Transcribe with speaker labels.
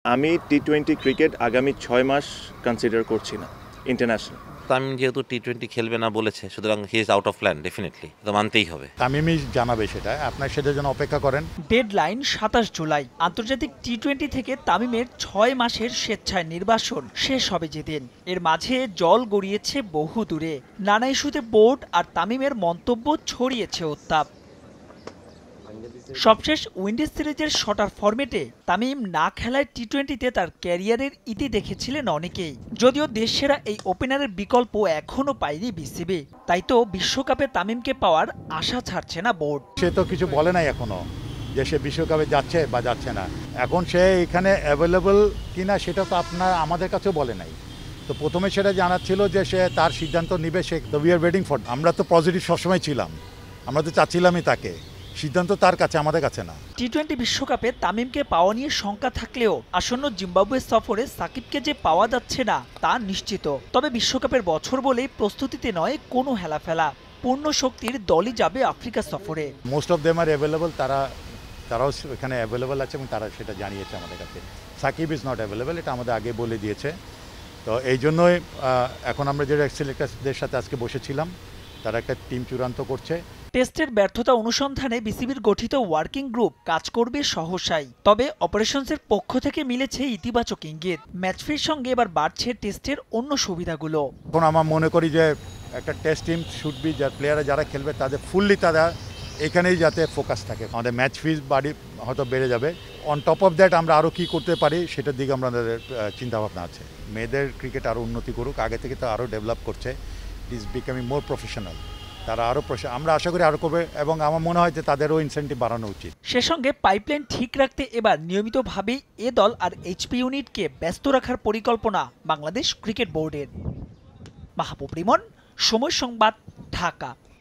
Speaker 1: আমি টি-20 ক্রিকেট আগামী 6 মাস কনসিডার করছি না ইন্টারন্যাশনাল।
Speaker 2: তামিম যেহেতু টি-20 খেলবে না বলেছে, সুতরাং he is out of plan, definitely তো মানতেই হবে।
Speaker 3: তামিমই জানাবে সেটা, আপনার সেটার জন্য অপেক্ষা করেন।
Speaker 4: Deadline ২৭ July. আন্তর্জাতিক টি-20 থেকে তামিমের 6 মাসের স্বেচ্ছায় নির্বাসন শেষ হবে যেদিন। এর মাঝে জল গড়িয়েছে বহু দূরে, নানা ইস্যুতে বোর্ড আর তামিমের মন্তব্য ছড়িয়েছে উত্তাপ। সবশেষ উইন্ডিজ সিরিজের শটার ফরম্যাটে তামিম না খেলায় টি-20তে তার ক্যারিয়ারের ইতি দেখেছিলেন অনেকেই। যদিও দেশসেরা এই ওপেনারের বিকল্প এখনো পায়নি বিসিবি, তাই তো বিশ্বকাপে তামিমকে পাওয়ার আশা ছাড়ছে না বোর্ড।
Speaker 3: সে তো কিছু বলে নাই এখনো যে সে বিশ্বকাপে যাচ্ছে বা যাচ্ছে না। এখন সে এখানে অ্যাভেলেবল কিনা সেটা তো আমাদের কাছেও বলে নাই। তো প্রথমে সেটা জানাচ্ছিল যে সে তার সিদ্ধান্ত নিবে, সে উই আর ওয়েটিং ফর। আমরা তো পজিটিভ সবসময় ছিলাম, আমরা তো চাচ্ছিলামই তাকে, সিদ্ধান্ত তার কাছে, আমাদের কাছে না।
Speaker 4: টি-20 বিশ্বকাপে তামিমকে পাওয়া নিয়ে শঙ্কা থাকলেও আসন্ন জিম্বাবুয়ে সফরে সাকিবকে যে পাওয়া যাচ্ছে না তা নিশ্চিত। তবে বিশ্বকাপের বছর বলেই প্রস্তুতিতে নয় কোনো হেলাফেলা, পূর্ণ শক্তির দলই যাবে আফ্রিকা সফরে।
Speaker 3: Most of them are available, তারাও এখানে অ্যাভেলেবল আছে এবং তারা সেটা জানিয়েছে আমাদের কাছে। সাকিব ইজ নট অ্যাভেলেবল, এটা আমাদের আগে বলে দিয়েছে। তো এই জন্যই এখন আমরা যে সিলেক্টরদের সাথে আজকে বসেছিলাম, তারা একটা টিম চূড়ান্ত করছে।
Speaker 4: টেস্টের ব্যর্থতা অনুসন্ধানে বিসিবির গঠিত ওয়ার্কিং গ্রুপ কাজ করবে সহসাই। তবে অপারেশনসের পক্ষ থেকে মিলেছে ইতিবাচক ইঙ্গিত। ম্যাচ ফির সঙ্গে এবার বাড়ছে টেস্টের অন্য সুবিধাগুলো।
Speaker 3: এখন আমার মনে করি যে একটা টেস্ট টিম শুড বি, যার প্লেয়াররা যারা খেলবে তাদের ফুললি তারা এখানেই যাতে ফোকাস থাকে। আমাদের ম্যাচ ফিস হয়তো বেড়ে যাবে। অন টপ অফ দ্যাট আমরা আরও কী করতে পারি সেটার দিকে আমাদের চিন্তাভাবনা আছে। মেয়েদের ক্রিকেট আরও উন্নতি করুক, আগে থেকে তো আরও ডেভেলপ করছে। It is becoming more professional. তারা আরও আমরা আশা করি আরও করবে এবং আমার মনে হয় যে তাদেরও ইনসেন্টিভ বাড়ানো উচিত।
Speaker 4: সে সঙ্গে পাইপলাইন ঠিক রাখতে এবার নিয়মিতভাবেই এ দল আর এইচপি ইউনিটকে ব্যস্ত রাখার পরিকল্পনা বাংলাদেশ ক্রিকেট বোর্ডের। মাহবুব রিমন, সময় সংবাদ, ঢাকা।